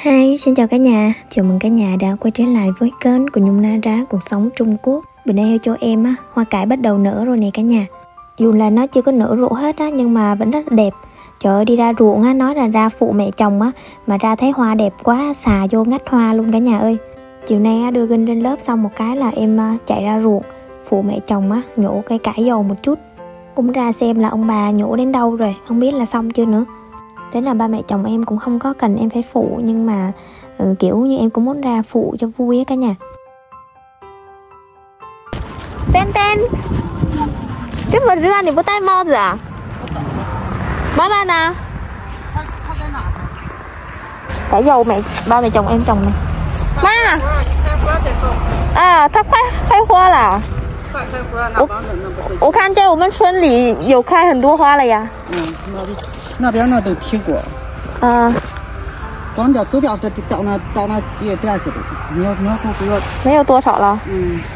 Hi, xin chào cả nhà. Chào mừng cả nhà đã quay trở lại với kênh của Nhung Nara cuộc sống Trung Quốc. Bữa nay ở chỗ em á, hoa cải bắt đầu nở rồi nè cả nhà. Dù là nó chưa có nở rộ hết á, nhưng mà vẫn rất là đẹp. Trời ơi, đi ra ruộng á, nói là ra phụ mẹ chồng á, mà ra thấy hoa đẹp quá, xà vô ngắt hoa luôn cả nhà ơi. Chiều nay á, đưa Ginh lên lớp xong một cái là em chạy ra ruộng phụ mẹ chồng á, nhổ cây cải dầu một chút. Cũng ra xem là ông bà nhổ đến đâu rồi, không biết là xong chưa nữa. Thế là ba mẹ chồng em cũng không có cần em phải phụ, nhưng mà kiểu như em cũng muốn ra phụ cho vui á cả nhà. Tên tên,这么热你不戴帽子啊？妈妈呢？cải dầu ba mẹ chồng em trồng này. Má,啊，它快开花了。我看在我们村里有开很多花了呀。 那边那都提过。光掉走掉这到那边去的，你要多不要？ 没有多少了。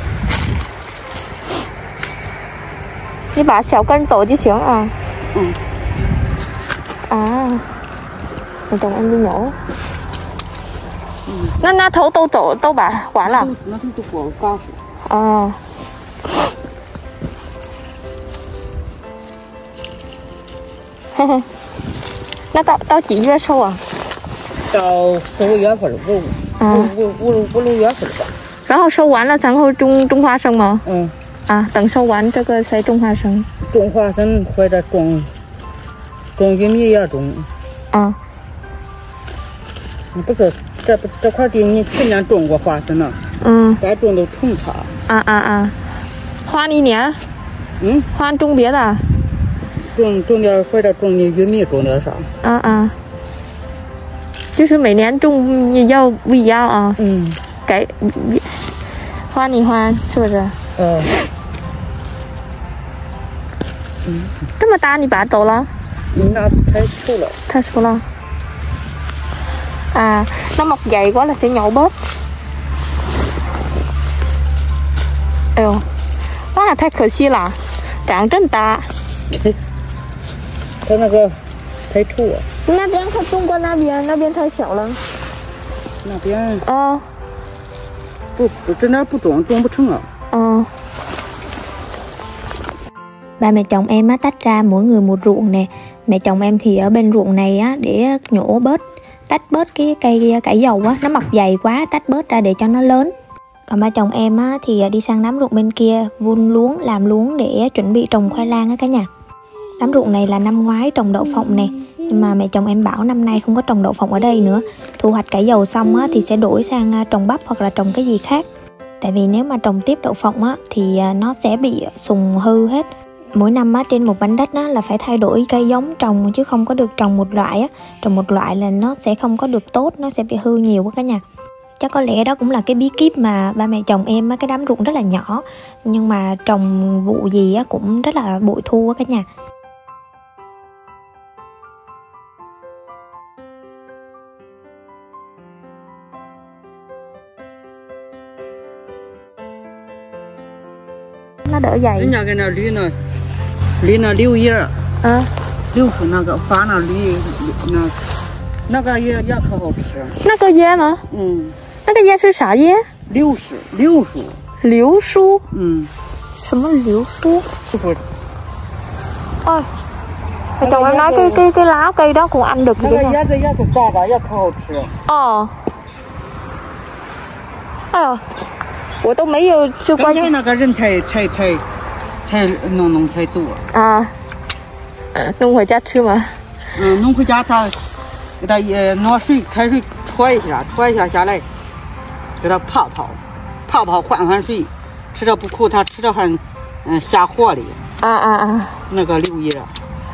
你把小根走就行啊。mẹ chồng em đi nhổ. Nó thấu tô bà quả là. Nó都果高腐。 那到几月收啊？ 到4、5月份，5、6月份吧。 然后收完了，然后种花生吗？等收完这个才种花生。 种花生或者种玉米也种。你不是这块地你去年种过花生了？再种都虫草。 换一年？换种别的。 种点或者种玉米，种点啥？就是每年种要不一样啊。换一换是不是？这么大你把它走了？ 那太粗了。 太粗了。nó mọc dày quá là sẽ nhổ bớt. 哎呦，那太可惜了，长这么大。 它那个太粗了。 那边它种过那边太小了。 那边不这哪不种不成啊。 Ba mẹ chồng em á tách ra mỗi người một ruộng nè. Mẹ chồng em thì ở bên ruộng này á để nhổ bớt, tách bớt cái cây cải dầu á, nó mọc dày quá tách bớt ra để cho nó lớn. Còn ba chồng em á thì đi sang đám ruộng bên kia vun luống, làm luống để chuẩn bị trồng khoai lang á cả nhà. Đám ruộng này là năm ngoái trồng đậu phộng nè, nhưng mà mẹ chồng em bảo năm nay không có trồng đậu phộng ở đây nữa. Thu hoạch cải dầu xong á thì sẽ đổi sang trồng bắp hoặc là trồng cái gì khác. Tại vì nếu mà trồng tiếp đậu phộng á thì nó sẽ bị sùng hư hết. Mỗi năm á trên một mảnh đất á là phải thay đổi cây giống trồng chứ không có được trồng một loại á. Trồng một loại là nó sẽ không có được tốt, nó sẽ bị hư nhiều quá cả nhà. Chắc có lẽ đó cũng là cái bí kíp mà ba mẹ chồng em á, cái đám ruộng rất là nhỏ nhưng mà trồng vụ gì á cũng rất là bội thu á cả nhà. Nó đỡ dày. 人家跟那绿那柳叶儿，柳树那个发那绿那个也可好吃。 那个叶吗？那个叶是啥叶？ 柳树。 柳树？什么柳树？mẹ chồng em nói cái lá cây đó cũng ăn được gì đấy. 叶子大的也可好吃。 哎呦，我都没有吃过。 刚才那个人才弄才做。 弄回家吃吗？ 弄回家他给他拿开水搓一下下来，给他泡换水，吃着不苦，他吃着还下火里。那个柳叶。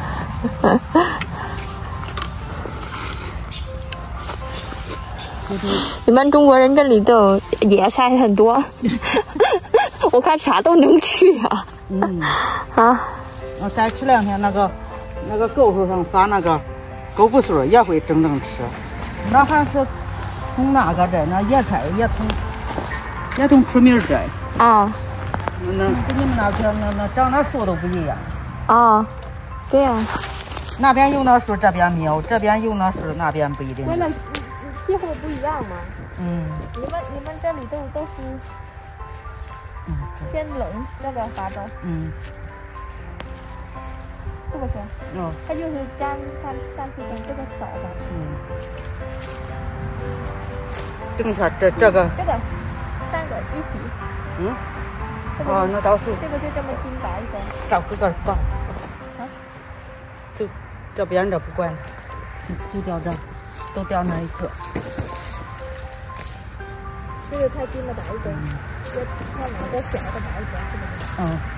你们中国人这里都野菜很多，我看啥都能吃呀。 再吃2天那个狗头上发那个狗骨髓也会整吃。那还是从那个这那野菜也从出名这。跟你们那边那长的树都不一样。 对呀。 那边有那树，这边没有；这边有那树，那边不一定。 气候不一样嘛。你们这里都是偏冷这个法州。是不是？它就是三四天这个少吧。 等一下，这个三个一起。 那倒是。 这个就这么斤白的。 找个挂。这边的不管了，就掉这，都掉那一个。 这个太近了，白一根，要拿个小的白一根，是不是？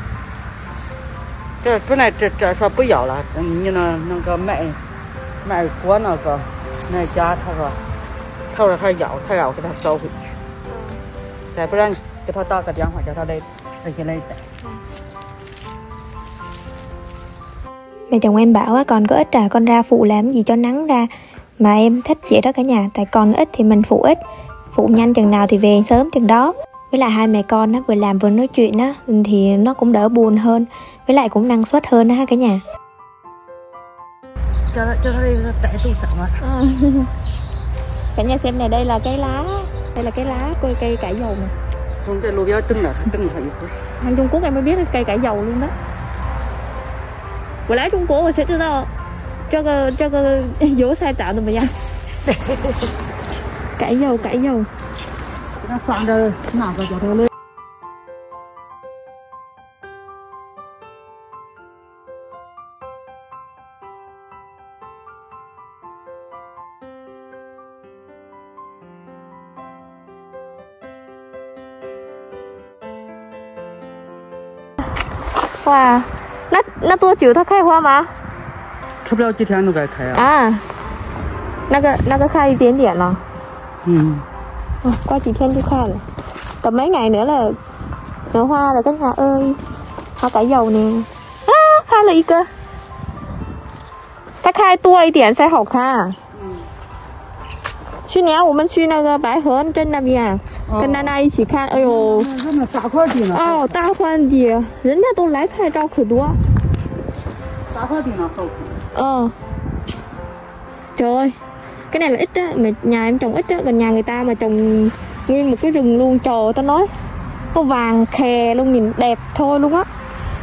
这本来这说不要了，你那个卖锅那个家他说他要给他捎回去，再不然给他打个电话叫他来自己来带。 Mẹ chồng em bảo á, con có ít à, con ra phụ làm gì cho nắng ra. Mà em thích vậy đó cả nhà, tại con ít thì mình phụ ít, phụ nhanh chừng nào thì về sớm chừng đó. Với lại hai mẹ con á, vừa làm vừa nói chuyện á, thì nó cũng đỡ buồn hơn, với lại cũng năng suất hơn đó ha cả nhà. Cho đây là tại tôi sợ mà. Cả nhà xem này, đây là cái lá cây cải dầu này. Không, cái lô béo trưng là trưng phải. Hàng Trung Quốc em mới biết là cây cải dầu luôn đó. 我来中国，我才知道这个油菜长怎么样。改油。 那放着哪个叫它嘞？ 哇，那多久它开花吗？ 吃不了几天都该开啊。 那个开一点点了。 Qua几天就khai rồi. Tầm mấy ngày nữa là nở hoa rồi các nhà ơi. Hoa cải dầu nè. khai了一个。它开多一点才好看。去年我们去那个白河镇那边，跟娜娜一起看，哎呦， 大块地呢。 哦，大块地，人家都来拍照可多。 大块地呢好看。 Trời ơi, cái này là ít á, mà nhà em trồng ít á, còn nhà người ta mà trồng nguyên một cái rừng luôn, trời ơi, tao nói có vàng khè luôn, nhìn đẹp thôi luôn á.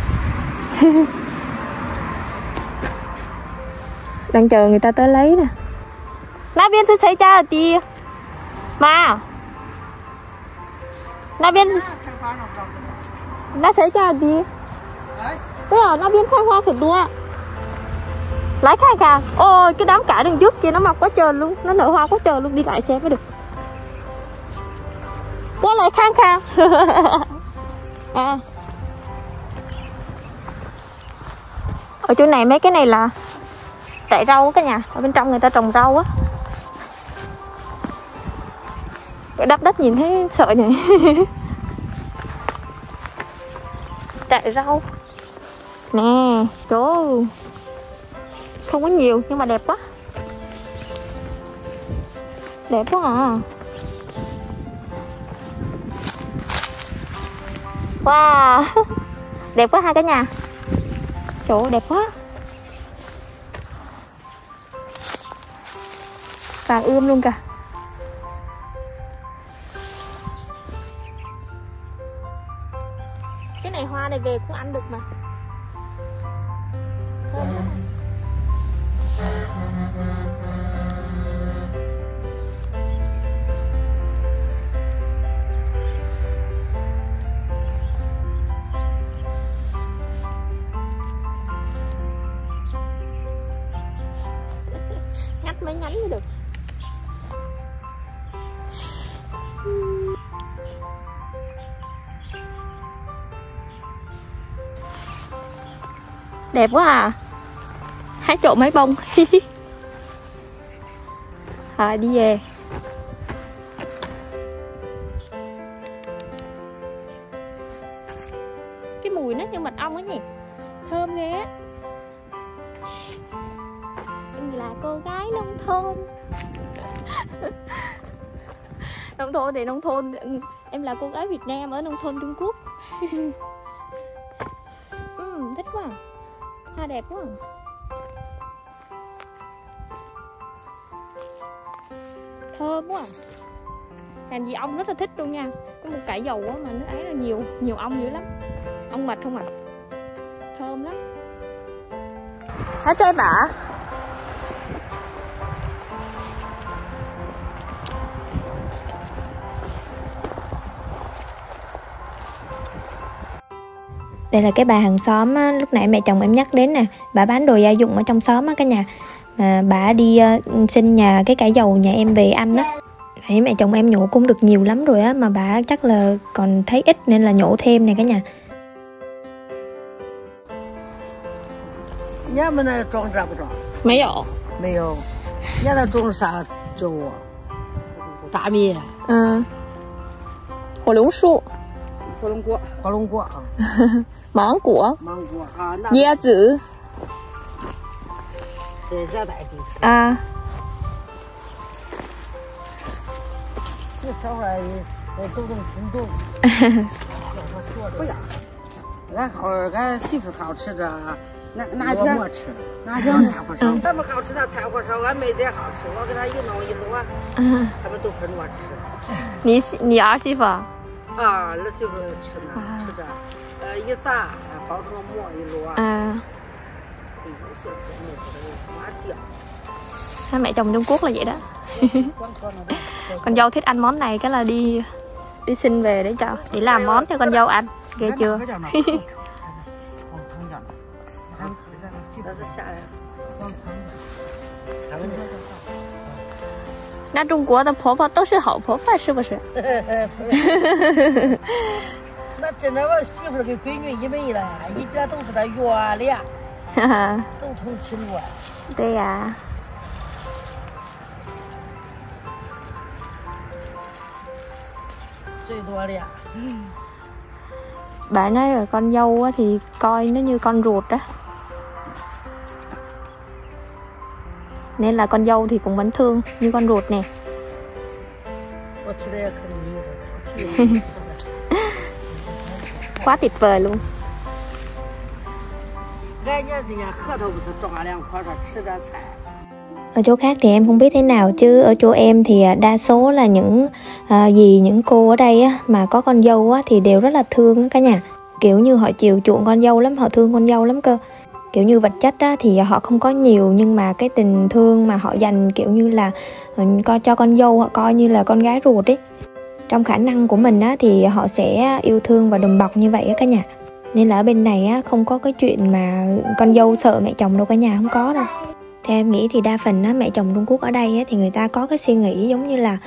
Đang chờ người ta tới lấy nè. 那边是谁家的地？妈，那边是那谁家的地？对啊，那边开花可多。来看看，ôi cái đám cải đằng trước kia nó mọc quá trời luôn, nó nở hoa quá trời luôn, đi lại xem mới được. Qua lại khang khang. Ở chỗ này mấy cái này là trại rau cả nhà, ở bên trong người ta trồng rau á. Cái đắp đất nhìn thấy sợ nhỉ. Trại rau nè, trời ơi. Không có nhiều nhưng mà đẹp quá. Đẹp quá à. Wow. Đẹp quá ha cả nhà. Trời ơi, đẹp quá. Vàng ươm luôn kìa. Cái này hoa này về cũng ăn được mà. Ngắt mấy nhánh mới được. Đẹp quá à. Hái trộm mấy bông. Thôi đi về. Cái mùi nó như mật ong ấy nhỉ. Thơm ghê á. Em là cô gái nông thôn. Nông thôn thì nông thôn. Em là cô gái Việt Nam ở nông thôn Trung Quốc. Thích quá. Hoa đẹp quá. Thơm quá à. Hèn gì ong rất là thích luôn nha. Có một cải dầu á mà nó ấy là nhiều ong dữ lắm. Ong mật không ạ? Thơm lắm. Hả chơi bả? Đây là cái bà hàng xóm á, lúc nãy mẹ chồng em nhắc đến nè. Bà bán đồ gia dụng ở trong xóm á cả nhà. Bà đi xin nhà cái cải dầu nhà em về ăn á. Nãy mẹ chồng em nhổ cũng được nhiều lắm rồi á, mà bà chắc là còn thấy ít nên là nhổ thêm nè cả nhà. Nhà mình này trồng这不种？ 没有。 没有。nhà那种啥粥啊？大米。 火龙树。 火龙果啊。 芒果。 芒果啊。 椰子。 这热带地区。 啊。 这小孩都种挺种。不呀，俺媳妇好吃着。哪天没吃？哪天菜火烧？咱们好吃的菜火烧，俺妹子也好吃。我给她一弄一摞，他们都分我吃。 你儿媳妇？ 啊，儿媳妇吃呢，吃着，一炸，包成馍一摞。 Mẹ chồng Trung Quốc là vậy đó. Con dâu thích ăn món này cái là đi xin về để làm món cho con dâu ăn. Ghê chưa? 那中国的婆婆都是好婆婆，是不是？ 那真的我媳妇跟闺女一枚了，一家都是她月亮，都同亲了。 对呀。 最多的。 Bà nói là con dâu á, thì coi nó như con ruột đó. Nên là con dâu thì cũng vẫn thương như con ruột nè. Quá tuyệt vời luôn. Ở chỗ khác thì em không biết thế nào, chứ ở chỗ em thì đa số là những dì, những cô ở đây á, mà có con dâu á, thì đều rất là thương cả nhà. Kiểu như họ chiều chuộng con dâu lắm, họ thương con dâu lắm cơ. Kiểu như vật chất á, thì họ không có nhiều, nhưng mà cái tình thương mà họ dành kiểu như là coi cho con dâu họ coi như là con gái ruột ấy. Trong khả năng của mình á, thì họ sẽ yêu thương và đùm bọc như vậy á cả nhà. Nên là ở bên này á, không có cái chuyện mà con dâu sợ mẹ chồng đâu cả nhà, không có đâu. Theo em nghĩ thì đa phần á, mẹ chồng Trung Quốc ở đây á, thì người ta có cái suy nghĩ giống như là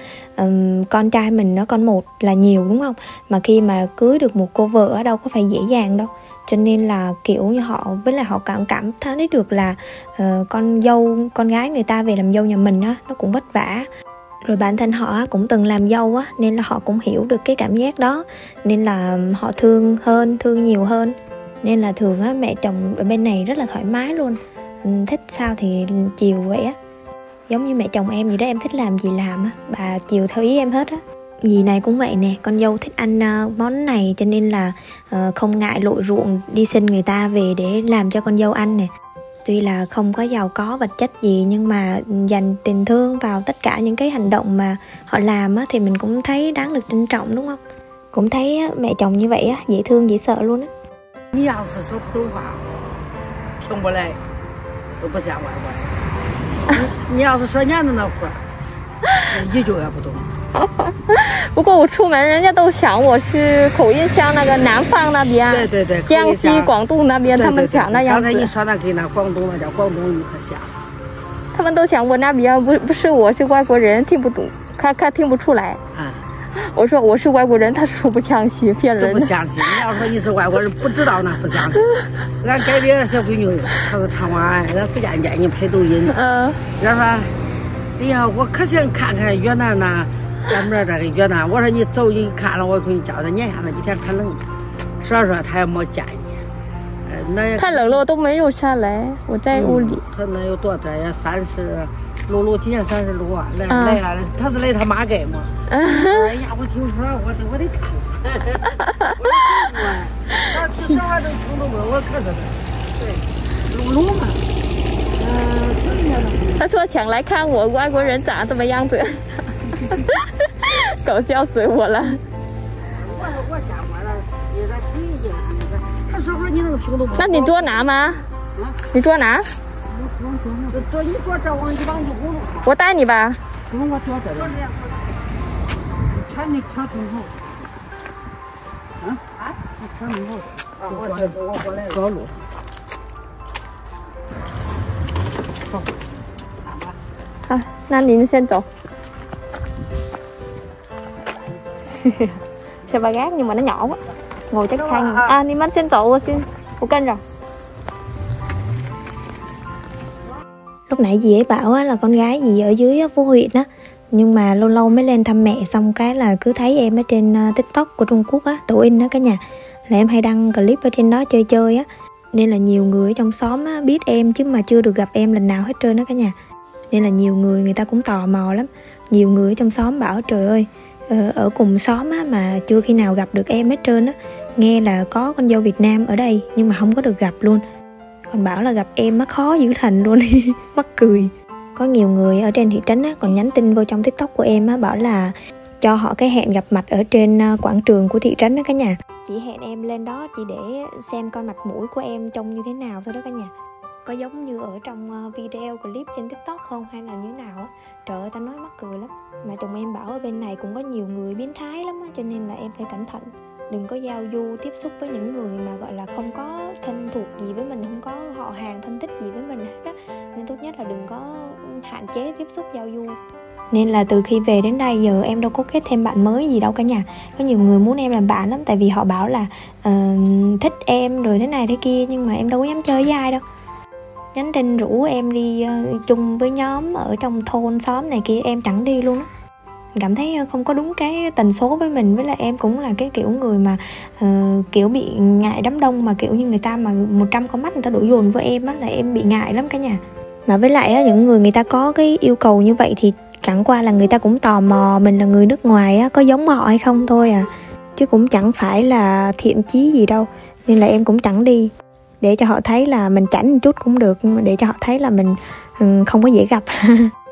con trai mình nó con một là nhiều, đúng không? Mà khi mà cưới được một cô vợ ở đâu có phải dễ dàng đâu. Cho nên là kiểu như họ, với lại họ cảm thấy được là con dâu, con gái người ta về làm dâu nhà mình á, nó cũng vất vả. Rồi bản thân họ cũng từng làm dâu á, nên là họ cũng hiểu được cái cảm giác đó. Nên là họ thương nhiều hơn. Nên là thường á, mẹ chồng ở bên này rất là thoải mái luôn. Thích sao thì chiều vậy á. Giống như mẹ chồng em vậy đó, em thích làm gì làm á, bà chiều theo ý em hết á. Dì này cũng vậy nè, con dâu thích ăn món này cho nên là không ngại lội ruộng đi xin người ta về để làm cho con dâu ăn nè. Tuy là không có giàu có vật chất gì, nhưng mà dành tình thương vào tất cả những cái hành động mà họ làm á, thì mình cũng thấy đáng được trân trọng, đúng không? Cũng thấy mẹ chồng như vậy á, dễ thương dễ sợ luôn á. 你要是说普通话听不来都不像外国人，你要是说娘的那会儿一句也不懂。 不过我出门人家都想我是口音像那个南方那边， 对对对， 江西广东那边，他们想那样子。 刚才你说那跟那广东那叫广东语可像。 他们都想我那边不是我是外国人，听不懂，他听不出来。我说我是外国人，他说不相信，骗人的。 不相信，你要说你是外国人，不知道那不相信。俺隔壁小闺女，她是长娃，俺自家见你拍抖音，人说，哎呀，我可想看看越南呐，咱们这个越南。我说你走，你看了，我给你叫他撵下那几天可冷，说他也没见你。 太冷了，我都没有下来，我在屋里。 他那有多大呀？30今年30路啊，来了，他是来他妈给嘛。哎呀，我听说我得看看。我至少还能听懂我可是对，路嘛。 他说想来看我外国人长什么样子。 搞笑死我了。 我想完了，也在推一下那个，他是不是你那个手都不？ 那你多拿吗？你多拿。 你坐这往地方一葫芦。 我带你吧。 不用我坐这里。穿你穿挺好。你穿挺好。我过来高路。 好，那您先走。Xe ba gác nhưng mà nó nhỏ quá, ngồi chắc khăn. Ni sen走xin 我跟着. Lúc nãy dì ấy bảo là con gái dì ở dưới Phú Huyện á, nhưng mà lâu lâu mới lên thăm mẹ, xong cái là cứ thấy em ở trên TikTok của Trung Quốc á,抖音á cả nhà, là em hay đăng clip ở trên đó chơi á, nên là nhiều người ở trong xóm á, biết em chứ mà chưa được gặp em lần nào hết trơn đó cả nhà, nên là nhiều người ta cũng tò mò lắm. Nhiều người ở trong xóm bảo trời ơi, ở cùng xóm á, mà chưa khi nào gặp được em hết trơn á, nghe là có con dâu Việt Nam ở đây nhưng mà không có được gặp luôn, còn bảo là gặp em nó khó dữ thành luôn. Mắc cười. Có nhiều người ở trên thị trấn á, còn nhắn tin vô trong TikTok của em á, bảo là cho họ cái hẹn gặp mặt ở trên quảng trường của thị trấn đó cả nhà. Chỉ hẹn em lên đó chỉ để xem coi mặt mũi của em trông như thế nào thôi đó cả nhà. Có giống như ở trong video clip trên TikTok không hay là như nào á. Trời ơi, ta nói mắc cười lắm. Mà chồng em bảo ở bên này cũng có nhiều người biến thái lắm á, cho nên là em phải cẩn thận. Đừng có giao du tiếp xúc với những người mà gọi là không có thân thuộc gì với mình, không có họ hàng thân thích gì với mình hết á. Nên tốt nhất là đừng có hạn chế tiếp xúc giao du. Nên là từ khi về đến đây giờ em đâu có kết thêm bạn mới gì đâu cả nhà. Có nhiều người muốn em làm bạn lắm, tại vì họ bảo là thích em rồi thế này thế kia, nhưng mà em đâu có dám chơi với ai đâu. Nhắn tin rủ em đi chung với nhóm ở trong thôn xóm này kia em chẳng đi luôn á. Cảm thấy không có đúng cái tần số với mình, với lại em cũng là cái kiểu người mà kiểu bị ngại đám đông, mà kiểu như người ta mà 100 con mắt người ta đổ dồn với em á là em bị ngại lắm cả nhà. Mà với lại á, những người ta có cái yêu cầu như vậy thì chẳng qua là người ta cũng tò mò mình là người nước ngoài á, có giống họ hay không thôi à, chứ cũng chẳng phải là thiện chí gì đâu. Nên là em cũng chẳng đi, để cho họ thấy là mình chảnh một chút cũng được, nhưng mà để cho họ thấy là mình không có dễ gặp.